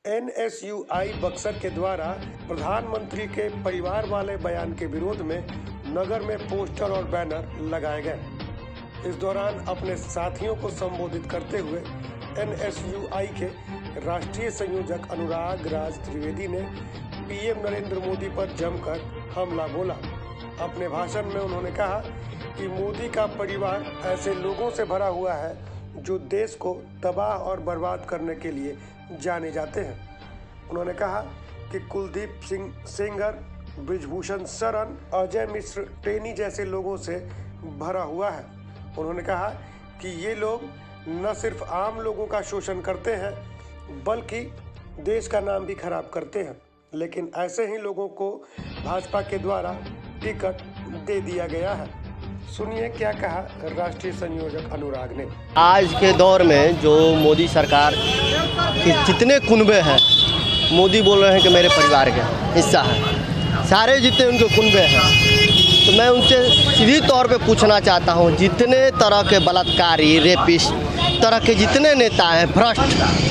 NSUI Buxar के द्वारा प्रधानमंत्री के परिवार वाले बयान के विरोध में नगर में पोस्टर और बैनर लगाए गए। इस दौरान अपने साथियों को संबोधित करते हुए NSUI के राष्ट्रीय संयोजक अनुराग राज त्रिवेदी ने PM नरेंद्र मोदी पर जमकर हमला बोला। अपने भाषण में उन्होंने कहा कि मोदी का परिवार ऐसे लोगों से भरा हुआ है जो देश को तबाह और बर्बाद करने के लिए जाने जाते हैं। उन्होंने कहा कि कुलदीप सिंह सेंगर, ब्रिजभूषण शरण, अजय मिश्र टेनी जैसे लोगों से भरा हुआ है। उन्होंने कहा कि ये लोग न सिर्फ आम लोगों का शोषण करते हैं बल्कि देश का नाम भी खराब करते हैं, लेकिन ऐसे ही लोगों को भाजपा के द्वारा टिकट दे दिया गया है। सुनिए क्या कहा राष्ट्रीय संयोजक अनुराग ने। आज के दौर में जो मोदी सरकार के जितने कुनबे हैं, मोदी बोल रहे हैं कि मेरे परिवार के हिस्सा है, सारे जितने उनके कुनबे हैं, तो मैं उनसे सीधी तौर पे पूछना चाहता हूं, जितने तरह के बलात्कारी, रेपिस्ट तरह के जितने नेता हैं भ्रष्ट,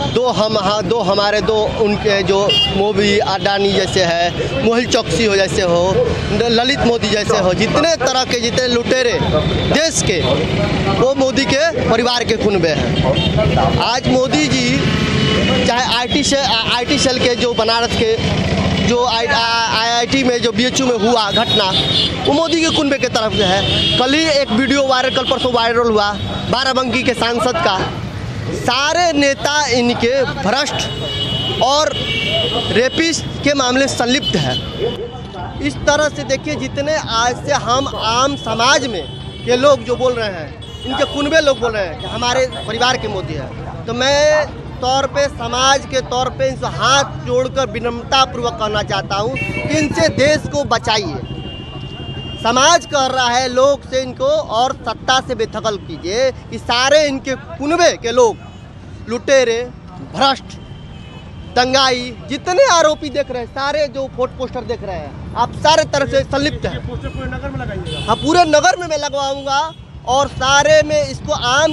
दो उनके जो मोदी अडानी जैसे है, मोहिल चौकसी हो जैसे हो, ललित मोदी जैसे हो, जितने तरह के जितने लुटेरे देश के, वो मोदी के परिवार के कुनबे हैं। आज मोदी जी चाहे IT सेल के जो बनारस के जो IIT में जो BHU में हुआ घटना, वो मोदी के कुनबे के तरफ से है। कल ही एक वीडियो कल परसों वायरल हुआ बाराबंकी के सांसद का। सारे नेता इनके भ्रष्ट और रेपिस्ट के मामले संलिप्त है। इस तरह से देखिए, जितने आज से हम आम समाज में के लोग जो बोल रहे हैं, इनके कुनबे लोग बोल रहे हैं कि हमारे परिवार के मोदी है, तो मैं तौर पे समाज के तौर पे इनसे हाथ जोड़कर विनम्रतापूर्वक कहना चाहता हूँ कि इनसे देश को बचाइए। समाज कर रहा है लोग से इनको और सत्ता से बेदखल कीजिए कि सारे इनके कुनबे के लोग, लुटेरे, भ्रष्ट, दंगाई, जितने आरोपी देख रहे हैं, सारे जो पोस्टर देख रहे हैं, आप सारे तरफ से संलिप्त हैं। पोस्टर पूरे नगर में लगाइएगा? हाँ, पूरे नगर में मैं लगवाऊंगा और सारे में इसको आम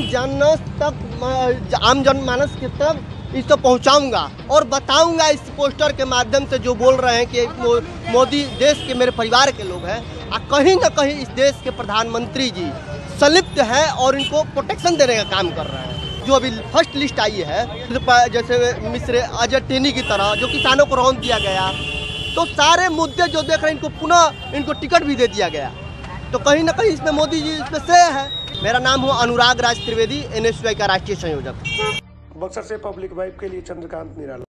जनमानस के तक इसको पहुंचाऊंगा और बताऊंगा इस पोस्टर के माध्यम से, जो बोल रहे हैं कि मोदी देश के मेरे परिवार के लोग हैं, कहीं ना कहीं इस देश के प्रधानमंत्री जी संलिप्त हैं और इनको प्रोटेक्शन देने का काम कर रहे हैं। जो अभी फर्स्ट लिस्ट आई है, जैसे मिश्र अजय टेनी की तरह, जो किसानों को रौंद दिया गया, तो सारे मुद्दे जो देख रहे हैं, इनको पुनः इनको टिकट भी दे दिया गया, तो कहीं ना कहीं इसमें मोदी जी इसमें श्रेय है। मेरा नाम हुआ अनुराग राज त्रिवेदी, NSUI का राष्ट्रीय संयोजक। बक्सर से पब्लिक वाइब के लिए चंद्रकांत निराला।